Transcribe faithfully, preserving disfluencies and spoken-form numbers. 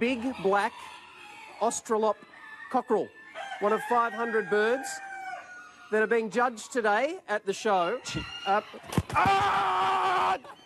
big black Australorp cockerel, one of five hundred birds that are being judged today at the show. Uh, ah!